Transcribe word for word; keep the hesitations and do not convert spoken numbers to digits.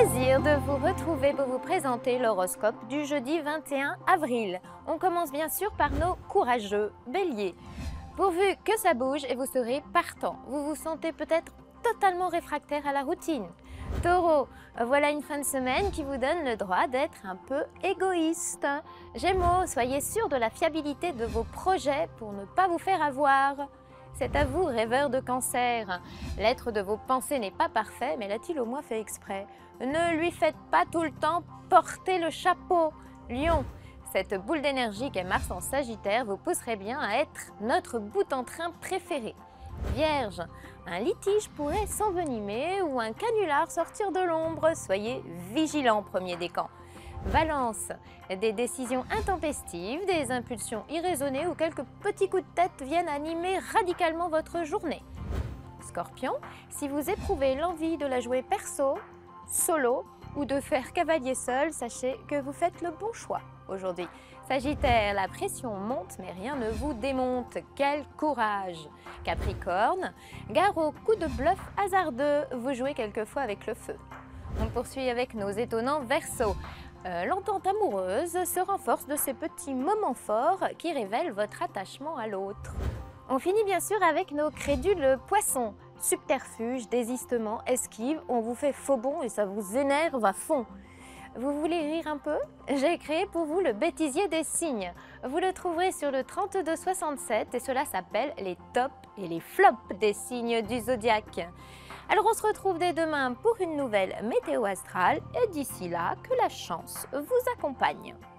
plaisir de vous retrouver pour vous présenter l'horoscope du jeudi vingt et un avril. On commence bien sûr par nos courageux béliers. Pourvu que ça bouge et vous serez partant. Vous vous sentez peut-être totalement réfractaire à la routine. Taureau, voilà une fin de semaine qui vous donne le droit d'être un peu égoïste. Gémeaux, soyez sûr de la fiabilité de vos projets pour ne pas vous faire avoir. C'est à vous, rêveur de cancer. L'être de vos pensées n'est pas parfait, mais l'a-t-il au moins fait exprès? Ne lui faites pas tout le temps porter le chapeau. Lion, cette boule d'énergie qu'est Mars en Sagittaire vous pousserait bien à être notre bout en train préféré. Vierge, un litige pourrait s'envenimer ou un canular sortir de l'ombre. Soyez vigilants, premier décan. Balance, des décisions intempestives, des impulsions irraisonnées ou quelques petits coups de tête viennent animer radicalement votre journée. Scorpion, si vous éprouvez l'envie de la jouer perso, solo ou de faire cavalier seul, sachez que vous faites le bon choix aujourd'hui. Sagittaire, la pression monte mais rien ne vous démonte. Quel courage! Capricorne, gare au coup de bluff hasardeux, vous jouez quelquefois avec le feu. On poursuit avec nos étonnants Verseaux. Euh, L'entente amoureuse se renforce de ces petits moments forts qui révèlent votre attachement à l'autre. On finit bien sûr avec nos crédules poissons. Subterfuge, désistement, esquive, on vous fait faux bond et ça vous énerve à fond. Vous voulez rire un peu? J'ai créé pour vous le bêtisier des signes. Vous le trouverez sur le trente-deux soixante-sept et cela s'appelle les tops et les flops des signes du zodiaque. Alors on se retrouve dès demain pour une nouvelle météo astrale et d'ici là, que la chance vous accompagne.